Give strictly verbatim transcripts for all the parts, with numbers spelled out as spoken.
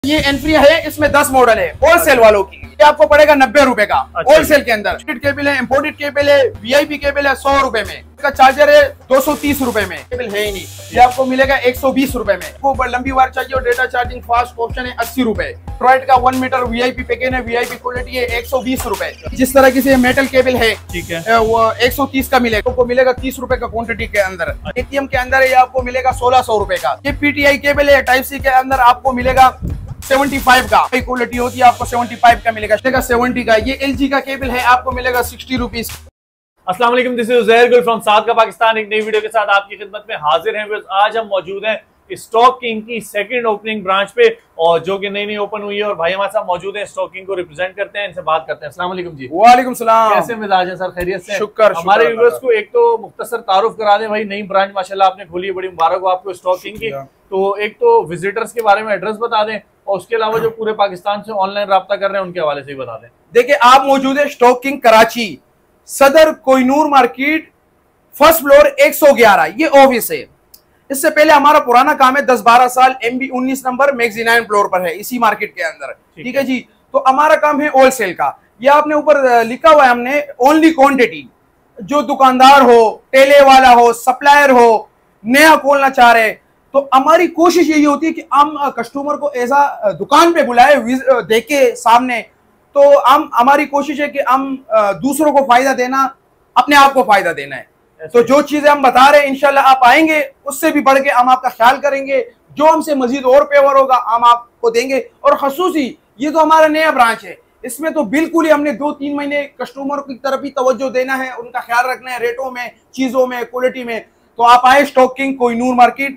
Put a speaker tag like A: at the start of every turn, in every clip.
A: ये एनफ्री है, इसमें दस मॉडल है होलसेल वालों की। ये आपको पड़ेगा नब्बे रुपए का होलसेल के अंदर। केबल है, इम्पोर्टेड केबल है, वीआईपी केबल है सौ रुपए में। इसका चार्जर है दो सौ तीस रुपए में। केबल है ही नहीं, ये आपको मिलेगा एक सौ बीस रुपए में। आपको लंबी वायर चाहिए और डेटा चार्जिंग फास्ट ऑप्शन है अस्सी रुपए। ट्राइड का वन मीटर वीआईपी पैकेज है, वीआईपी क्वालिटी है एक सौ बीस रुपए। जिस तरह की से मेटल केबल है, ठीक है, वो एक सौ तीस का मिलेगा। आपको मिलेगा तीस रुपए का क्वांटिटी के अंदर। एटीएम के अंदर ये आपको मिलेगा सोलह सौ रुपए का। ये पीटीआई केबल है, टाइप सी के अंदर आपको मिलेगा पचहत्तर का। क्वालिटी होती है आपको पचहत्तर का मिलेगा। सत्तर का। ये एलजी का केबल है, आपको मिलेगा साठ रुपीस।
B: अस्सलाम वालेकुम, दिस इज उज़ैर गुल फ्रॉम साउथ का पाकिस्तान। एक नई वीडियो के साथ आपकी खिदमत में हाजिर हैं। आज हम मौजूद हैं स्टॉक किंग की सेकंड ओपनिंग ब्रांच पे, और जो कि नई नई ओपन हुई है, और भाई हमारे साथ मौजूद हैं, स्टॉक किंग को रिप्रेजेंट करते हैं। इनसे बात करते हैं। अस्सलाम वालेकुम जी।
A: वालेकुम सलाम।
B: कैसे मिजाज है सर? खैरियत से?
A: शुक्र।
B: हमारे व्यूअर्स को एक तो मुख्तसर तारुफ करा दें भाई, नई ब्रांच माशाल्लाह आपने खोली है, बड़ी मुबारक हो आपको स्टॉक किंग की। तो एक तो विजिटर्स के बारे में एड्रेस बता दें, और उसके अलावा जो पूरे पाकिस्तान से ऑनलाइन राब्ता कर रहे हैं उनके हवाले से भी बता दें।
A: देखिए, आप मौजूद है स्टॉक किंग कराची, सदर कोहिनूर मार्केट, फर्स्ट फ्लोर एक सौ ग्यारह, ये ऑफिस है। इससे पहले हमारा पुराना काम है दस बारह साल, एम बी उन्नीस नंबर मैगजीनाइन फ्लोर पर है, इसी मार्केट के अंदर। ठीक है जी। तो हमारा काम है होलसेल का। ये आपने ऊपर लिखा हुआ है हमने, ओनली क्वांटिटी। जो दुकानदार हो, ठेले वाला हो, सप्लायर हो, नया खोलना चाह रहे, तो हमारी कोशिश यही होती है कि हम कस्टमर को ऐसा दुकान पे बुलाए, देखे सामने। तो हम हमारी कोशिश है कि हम दूसरों को फायदा देना, अपने आप को फायदा देना है। तो जो चीजें हम बता रहे हैं, इंशाल्लाह आप आएंगे, उससे भी बढ़ के हम आपका ख्याल करेंगे। जो हमसे मजीद और पेवर होगा हम आपको देंगे। और खसूसी ये तो हमारा नया ब्रांच है, इसमें तो बिल्कुल ही हमने दो तीन महीने कस्टमर की तरफ ही तवज्जो देना है, उनका ख्याल रखना है, रेटों में, चीजों में, क्वालिटी में। तो आप आए stock king Kohinoor market,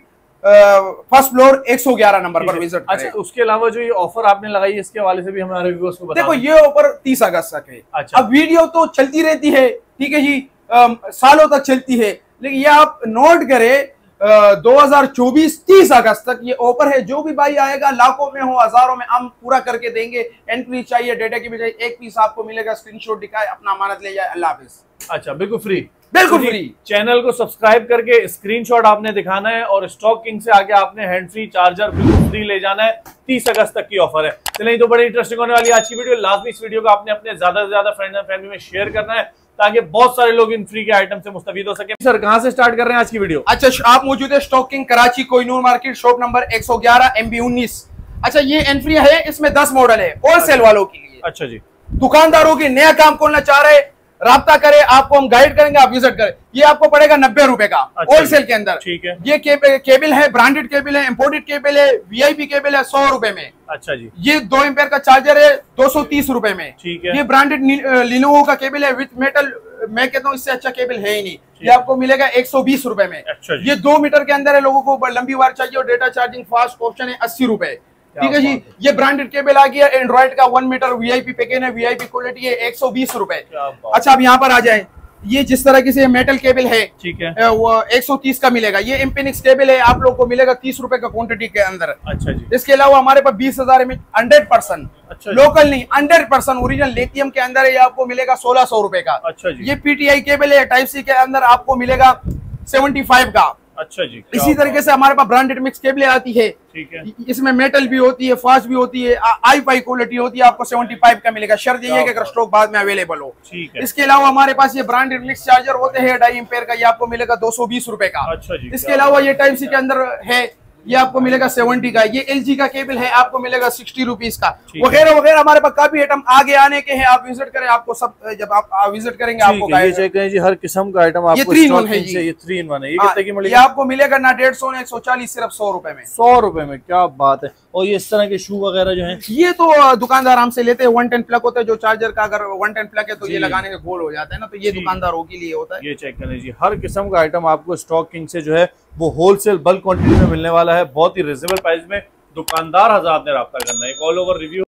A: first floor एक सौ ग्यारह नंबर पर विजिट करें।
B: अच्छा, उसके अलावा जो ये ऑफर आपने लगाई है, इसके हवाले से भी हमारे व्यूअर्स को बताएं।
A: देखो, ये ऑफर तीस अगस्त तक है।
B: अच्छा।
A: अब वीडियो तो चलती रहती है, ठीक है जी, आ, सालों तक चलती है, लेकिन ये आप नोट करें, दो हज़ार चौबीस तीस अगस्त तक ये ऑफर है। जो भी भाई आएगा, लाखों में हो, हजारों में, हम पूरा करके देंगे। एंट्री चाहिए, डेटा की भी चाहिए, एक पीस आपको मिलेगा, स्क्रीनशॉट दिखाए, अपना अमानत ले जाए। अल्लाह हाफिज।
B: अच्छा, बिल्कुल फ्री,
A: बिल्कुल फ्री।
B: चैनल को सब्सक्राइब करके स्क्रीनशॉट आपने दिखाना है, और स्टॉक किंग से आके आपने हैंड फ्री चार्जर बिल्कुल फ्री ले जाना है। तीस अगस्त तक की ऑफर है। चलिए, तो बड़ी इंटरेस्टिंग होने वाली आज की वीडियो। लाजमी इस वीडियो को आपने अपने ज्यादा से ज्यादा फ्रेंड्स एंड फैमिली में शेयर करना है, ताकि बहुत सारे लोग इन फ्री के आइटम से मुस्तफीद हो सके। सर, कहां से स्टार्ट कर रहे हैं आज की वीडियो?
A: अच्छा, आप मौजूद है stock king Karachi Kohinoor market, shop number एक सौ ग्यारह, एम बी उन्नीस। अच्छा, ये एनफ्री है, इसमें दस मॉडल है होलसेल वालों के लिए।
B: अच्छा जी।
A: दुकानदारों की नया काम खोलना चाह रहे, राब्ता करे, आपको हम गाइड करेंगे, आप विजिट करें। ये आपको पड़ेगा नब्बे रुपए का होलसेल के अंदर। ठीक है। ये केबल है, ब्रांडेड केबल है, इम्पोर्टेड केबल है, वीआईपी केबल है सौ रुपए में।
B: अच्छा जी।
A: ये दो एम्पेयर का चार्जर है दो सौ तीस रुपए में।
B: ठीक है।
A: ये ब्रांडेड लिनोवो का केबल है विथ मेटल। मैं कहता हूँ इससे अच्छा केबल है ही नहीं। ये आपको मिलेगा एक सौ बीस रुपए में। अच्छा, ये दो मीटर के अंदर है। लोगों को लंबी वायर चाहिए और डेटा चार्जिंग फास्ट ऑप्शन है अस्सी रुपए। ठीक है जी। ये ब्रांडेड केबल आ गया, एंड्रॉइड का वन मीटर वीआईपी पैकेज है, वीआईपी क्वालिटी है एक सौ बीस रुपए। अच्छा, अब यहाँ पर आ जाए। ये जिस तरह की से मेटल केबल है, ठीक है, वो एक सौ तीस का मिलेगा। ये इम्पेनिक्स केबल है, आप लोग को मिलेगा तीस रुपए का क्वांटिटी के अंदर। अच्छा जी। इसके अलावा हमारे पास बीस हजार में हंड्रेड परसेंट लोकल नहीं, हंड्रेड परसेंट ओरिजिनल लिथियम के अंदर है, ये आपको मिलेगा सोलह सौ रुपए का। अच्छा जी। ये पीटीआई केबल है, टाइप सी के अंदर आपको मिलेगा पचहत्तर का। अच्छा जी। इसी तरीके से हमारे पास ब्रांडेड मिक्स केबलें आती है। ठीक है। इसमें मेटल भी होती है, फास्ट भी होती है, आई फाई क्वालिटी होती है, आपको पचहत्तर का मिलेगा। शर्त यही है कि अगर स्टॉक बाद में अवेलेबल हो। ठीक है। इसके अलावा हमारे पास ये ब्रांडेड मिक्स चार्जर होते हैं ढाई एम्पेयर का, ये आपको मिलेगा दो सौ बीस रुपए का। अच्छा जी। इसके अलावा ये टाइप सी के अंदर है, ये आपको मिलेगा सत्तर का। ये एलजी का केबल है, आपको मिलेगा साठ रुपीस का। वगैरह वगैरह हमारे पास काफी आइटम आगे आने के हैं। आप विजिट करें, आपको सब, जब आप विजिट करेंगे आपको
B: ये चेक करें जी, हर किस्म का आइटम आपको। ये थ्री इन वन है जी। ये थ्री इन वन है। ये कितने की मिलेगी? ये आपको मिलेगा ना डेढ़ सौ, ना एक सौ चालीस, सिर्फ सौ रुपए में। सौ रुपए में, क्या बात है। और ये इस तरह के शू वगैरह जो है, ये तो दुकानदार हमसे लेते हैं। वन टेन प्लग होता है, जो चार्जर का अगर वन टेन प्लग है तो ये लगाने से गोल हो जाता है ना, तो ये दुकानदारों के लिए होता है। ये चेक करें जी, हर किस्म का आइटम आपको स्टॉक किंग से जो है वो होलसेल बल्क क्वांटिटी में मिलने वाला है, बहुत ही रिजनेबल प्राइस में। दुकानदार हज़रात ने राब्ता करना है। एक ऑल ओवर रिव्यू